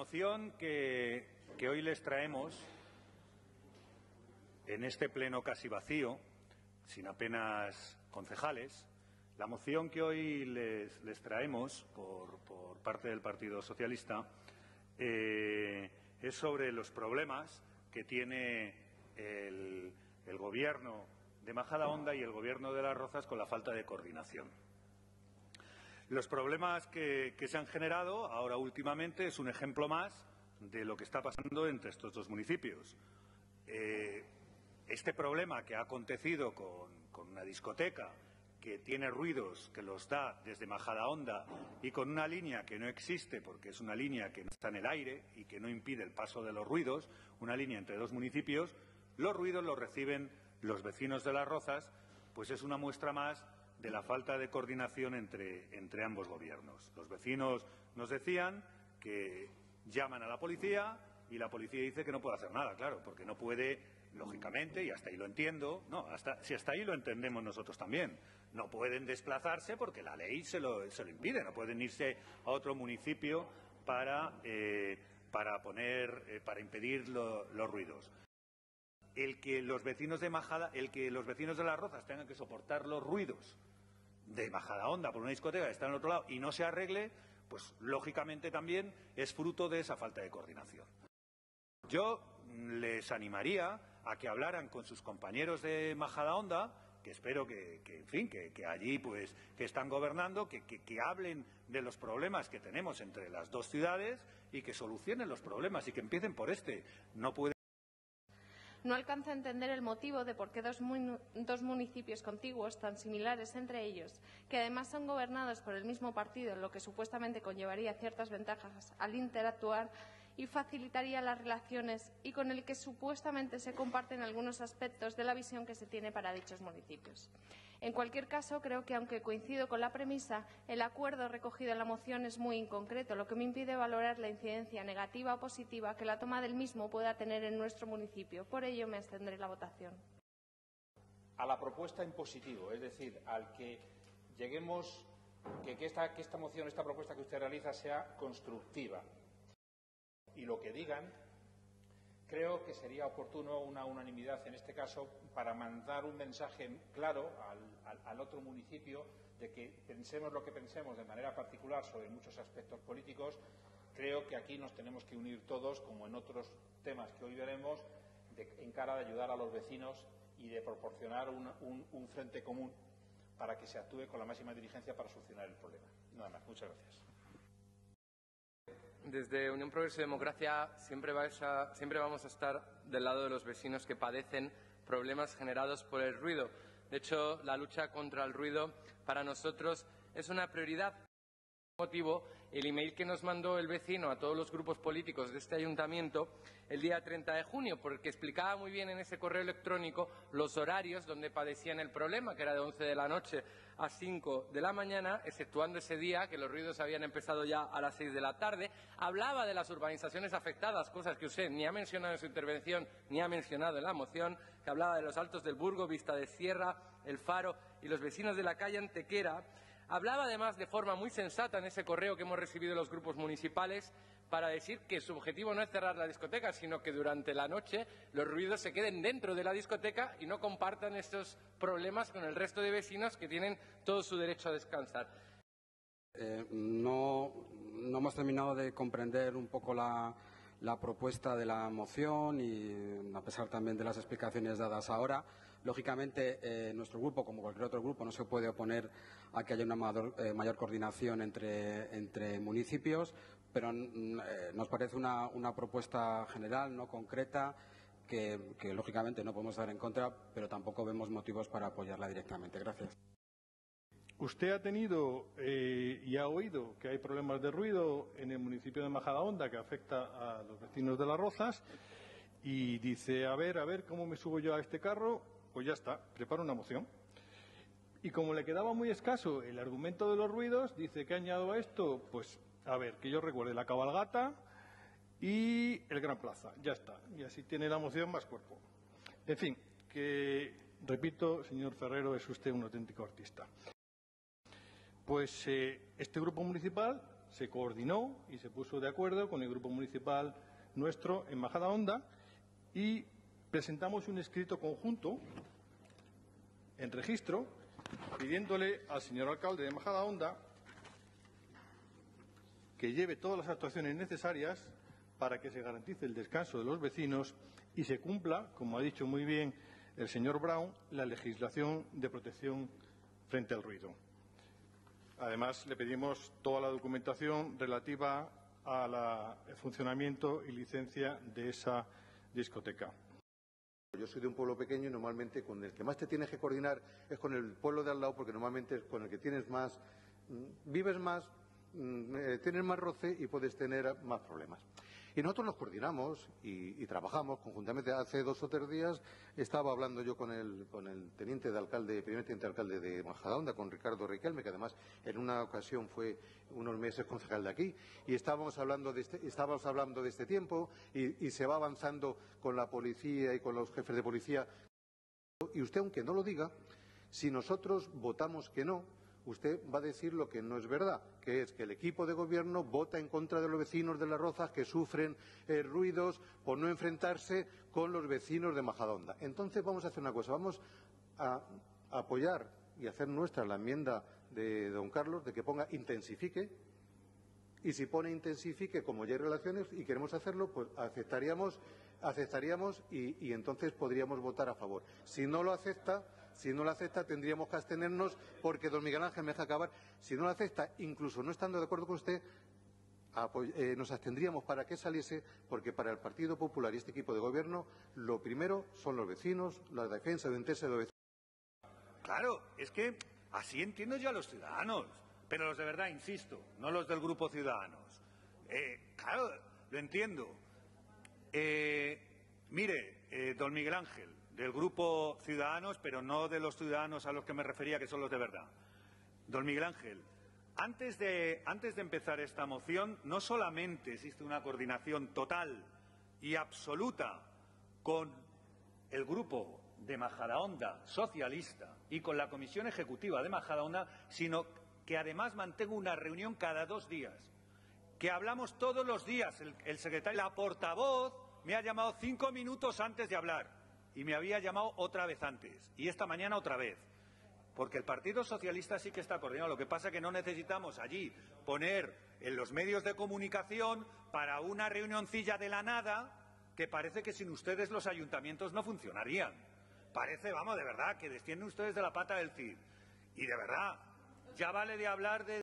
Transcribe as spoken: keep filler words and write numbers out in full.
moción que, que hoy les traemos, en este pleno casi vacío, sin apenas concejales, la moción que hoy les, les traemos por, por parte del Partido Socialista eh, es sobre los problemas que tiene el, el Gobierno de Majadahonda y el Gobierno de Las Rozas con la falta de coordinación. Los problemas que, que se han generado ahora últimamente es un ejemplo más de lo que está pasando entre estos dos municipios. Eh, este problema que ha acontecido con, con una discoteca que tiene ruidos que los da desde Majadahonda y con una línea que no existe porque es una línea que no está en el aire y que no impide el paso de los ruidos, una línea entre dos municipios, los ruidos los reciben los vecinos de Las Rozas, pues es una muestra más de la falta de coordinación entre, entre ambos gobiernos. Los vecinos nos decían que llaman a la policía y la policía dice que no puede hacer nada, claro, porque no puede, lógicamente, y hasta ahí lo entiendo, no, hasta, si hasta ahí lo entendemos nosotros también, no pueden desplazarse porque la ley se lo, se lo impide, no pueden irse a otro municipio para, eh, para, poner, eh, para impedir lo, los ruidos. El que los vecinos de Majada, el que los vecinos de Las Rozas tengan que soportar los ruidos de Majadahonda por una discoteca que está en el otro lado y no se arregle, pues lógicamente también es fruto de esa falta de coordinación. Yo les animaría a que hablaran con sus compañeros de Majadahonda, que espero que, que en fin, que, que allí pues que están gobernando, que, que, que hablen de los problemas que tenemos entre las dos ciudades y que solucionen los problemas y que empiecen por este. No puede No alcanza a entender el motivo de por qué dos, mun dos municipios contiguos, tan similares entre ellos, que además son gobernados por el mismo partido, lo que supuestamente conllevaría ciertas ventajas al interactuar y facilitaría las relaciones y con el que supuestamente se comparten algunos aspectos de la visión que se tiene para dichos municipios. En cualquier caso, creo que, aunque coincido con la premisa, el acuerdo recogido en la moción es muy inconcreto, lo que me impide valorar la incidencia negativa o positiva que la toma del mismo pueda tener en nuestro municipio. Por ello, me abstendré en la votación. A la propuesta en positivo, es decir, al que lleguemos, que, que, esta, que esta moción, esta propuesta que usted realiza sea constructiva. Y lo que digan, creo que sería oportuno una unanimidad en este caso para mandar un mensaje claro al, al, al otro municipio de que pensemos lo que pensemos de manera particular sobre muchos aspectos políticos. Creo que aquí nos tenemos que unir todos, como en otros temas que hoy veremos, de, en cara de ayudar a los vecinos y de proporcionar un, un, un frente común para que se actúe con la máxima diligencia para solucionar el problema. Nada más. Muchas gracias. Desde Unión Progreso y Democracia siempre, vais a, siempre vamos a estar del lado de los vecinos que padecen problemas generados por el ruido. De hecho, la lucha contra el ruido para nosotros es una prioridad. Por ese motivo, el email que nos mandó el vecino a todos los grupos políticos de este ayuntamiento el día treinta de junio, porque explicaba muy bien en ese correo electrónico los horarios donde padecían el problema, que era de once de la noche a cinco de la mañana, exceptuando ese día que los ruidos habían empezado ya a las seis de la tarde. Hablaba de las urbanizaciones afectadas, cosas que usted ni ha mencionado en su intervención ni ha mencionado en la moción, que hablaba de los Altos del Burgo, Vista de Sierra, El Faro y los vecinos de la calle Antequera. Hablaba además de forma muy sensata en ese correo que hemos recibido de los grupos municipales para decir que su objetivo no es cerrar la discoteca, sino que durante la noche los ruidos se queden dentro de la discoteca y no compartan estos problemas con el resto de vecinos que tienen todo su derecho a descansar. Eh, no, no hemos terminado de comprender un poco la, la propuesta de la moción y a pesar también de las explicaciones dadas ahora. Lógicamente, eh, nuestro grupo, como cualquier otro grupo, no se puede oponer a que haya una mayor, eh, mayor coordinación entre, entre municipios, pero eh, nos parece una, una propuesta general, no concreta, que, que lógicamente no podemos estar en contra, pero tampoco vemos motivos para apoyarla directamente. Gracias. Usted ha tenido eh, y ha oído que hay problemas de ruido en el municipio de Majadahonda que afecta a los vecinos de Las Rozas y dice, a ver, a ver, ¿cómo me subo yo a este carro? Pues ya está, prepara una moción. Y como le quedaba muy escaso el argumento de los ruidos, dice, ¿qué añado a esto? Pues, a ver, que yo recuerde la cabalgata y el Gran Plaza, ya está. Y así tiene la moción más cuerpo. En fin, que, repito, señor Ferrero, es usted un auténtico artista. Pues eh, este grupo municipal se coordinó y se puso de acuerdo con el grupo municipal nuestro en Majadahonda y presentamos un escrito conjunto en registro pidiéndole al señor alcalde de Majadahonda que lleve todas las actuaciones necesarias para que se garantice el descanso de los vecinos y se cumpla, como ha dicho muy bien el señor Brown, la legislación de protección frente al ruido. Además, le pedimos toda la documentación relativa al funcionamiento y licencia de esa discoteca. Yo soy de un pueblo pequeño y normalmente con el que más te tienes que coordinar es con el pueblo de al lado, porque normalmente es con el que tienes más, vives más, tienes más roce y puedes tener más problemas. Y nosotros nos coordinamos y, y trabajamos conjuntamente. Hace dos o tres días estaba hablando yo con el, con el teniente de alcalde, primer teniente de alcalde de Majadahonda, con Ricardo Riquelme, que además en una ocasión fue unos meses concejal de aquí, y estábamos hablando de este, estábamos hablando de este tiempo y, y se va avanzando con la policía y con los jefes de policía. Y usted, aunque no lo diga, si nosotros votamos que no, usted va a decir lo que no es verdad, que es que el equipo de gobierno vota en contra de los vecinos de Las Rozas que sufren eh, ruidos por no enfrentarse con los vecinos de Majadahonda. Entonces vamos a hacer una cosa, vamos a apoyar y hacer nuestra la enmienda de don Carlos de que ponga intensifique, y si pone intensifique, como ya hay relaciones y queremos hacerlo, pues aceptaríamos, aceptaríamos y, y entonces podríamos votar a favor. Si no lo acepta, Si no lo acepta, tendríamos que abstenernos porque don Miguel Ángel me deja acabar. Si no lo acepta, incluso no estando de acuerdo con usted, eh, nos abstendríamos para que saliese, porque para el Partido Popular y este equipo de gobierno, lo primero son los vecinos, la defensa de interés de los vecinos. Claro, es que así entiendo yo a los ciudadanos, pero los de verdad, insisto, no los del Grupo Ciudadanos. Eh, claro, lo entiendo. Eh, mire, eh, don Miguel Ángel, del Grupo Ciudadanos, pero no de los ciudadanos a los que me refería, que son los de verdad. Don Miguel Ángel, antes de, antes de empezar esta moción, no solamente existe una coordinación total y absoluta con el Grupo de Majadahonda Socialista y con la Comisión Ejecutiva de Majadahonda, sino que además mantengo una reunión cada dos días, que hablamos todos los días. El, el secretario, la portavoz, me ha llamado cinco minutos antes de hablar. Y me había llamado otra vez antes, y esta mañana otra vez, porque el Partido Socialista sí que está coordinado. Lo que pasa es que no necesitamos allí poner en los medios de comunicación para una reunioncilla de la nada, que parece que sin ustedes los ayuntamientos no funcionarían. Parece, vamos, de verdad, que descienden ustedes de la pata del Cid. Y de verdad, ya vale de hablar de